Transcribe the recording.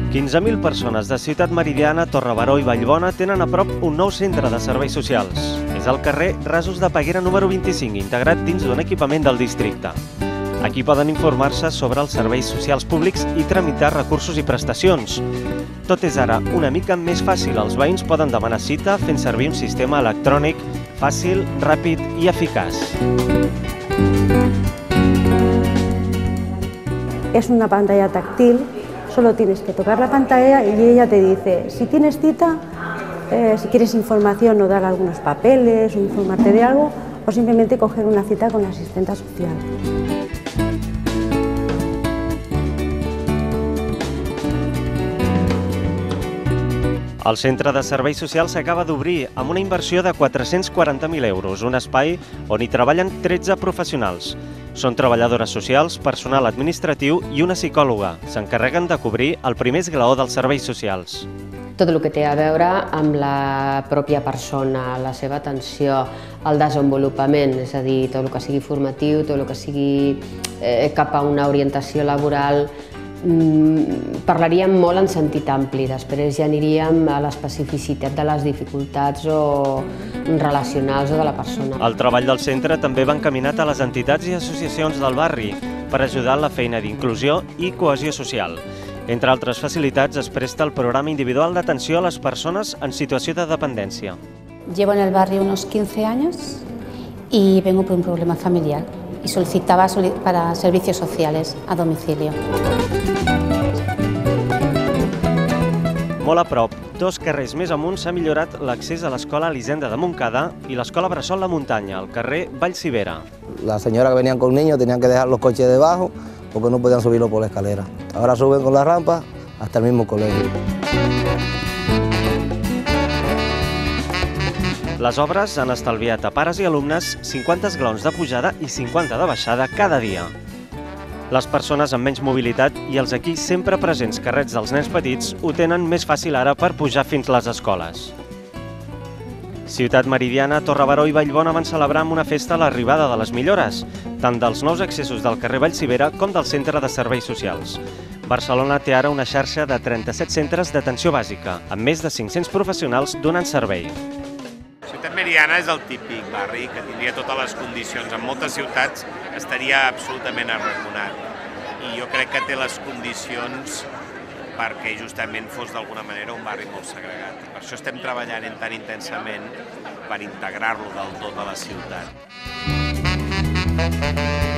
15.000 persones de Ciutat Meridiana, Torrebaró i Vallbona tenen a prop un nou centre de serveis socials. És al carrer Rasos de Peguera número 25, integrat dins d'un equipament del districte. Aquí poden informar-se sobre els serveis socials públics i tramitar recursos i prestacions. Tot és ara una mica més fàcil. Els veïns poden demanar cita fent servir un sistema electrònic fàcil, ràpid i eficaç. Es una pantalla táctil, solo tienes que tocar la pantalla y ella te dice si tienes cita, si quieres información o dar algunos papeles o informarte de algo, o simplemente coger una cita con la asistenta social. El Centre de Serveis Socials s'acaba d'obrir amb una inversió de 440.000 euros, un espai on hi treballen 13 professionals. Són treballadores socials, personal administratiu i una psicòloga. S'encarreguen de cobrir el primer esglaó dels serveis socials. Tot el que té a veure amb la pròpia persona, la seva atenció, el desenvolupament, és a dir, tot el que sigui formatiu, tot el que sigui cap a una orientació laboral. Parlaríem molt en sentit ampli, després ja aniríem a l'especificitat de les dificultats o relacionals o de la persona. El treball del centre també va encaminat a les entitats i associacions del barri per ajudar en la feina d'inclusió i cohesió social. Entre altres facilitats es presta el programa individual d'atenció a les persones en situació de dependència. Llevo en el barrio unos 15 años y vengo por un problema familiar y solicitaba para servicios sociales a domicilio. Molt a prop, 2 carrers més amunt, s'ha millorat l'accés a l'escola Elisenda de Montcada i l'escola Bressol La Muntanya, al carrer Vallcivera. Las señoras que venían con niños tenían que dejar los coches debajo porque no podían subirlo por la escalera. Ahora suben con la rampa hasta el mismo colegio. Les obres han estalviat a pares i alumnes 50 esglaons de pujada i 50 de baixada cada dia. Les persones amb menys mobilitat i els aquí sempre presents carrets dels nens petits ho tenen més fàcil ara per pujar fins a les escoles. Ciutat Meridiana, Torrebaró i Vallbona van celebrar amb una festa l'arribada de les millores, tant dels nous accessos del carrer Vallcivera com del centre de serveis socials. Barcelona té ara una xarxa de 37 centres d'atenció bàsica, amb més de 500 professionals donant servei. Ciutat Meridiana és el típic barri que tindria totes les condicions. En moltes ciutats estaria absolutament arraconat i jo crec que té les condicions perquè justament fos d'alguna manera un barri molt segregat. Per això estem treballant tan intensament per integrar-lo del tot a la ciutat.